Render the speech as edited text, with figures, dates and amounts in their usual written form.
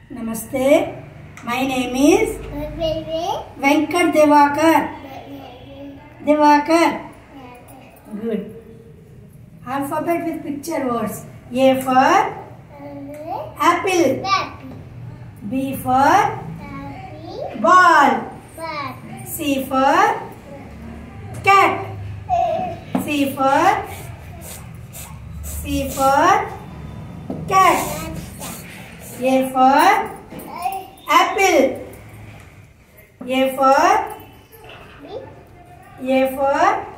Namaste. My name is Divakar. Divakar. Good. Alphabet with picture words. A for apple. B for ball. C for cat. C for cat. A for apple. A for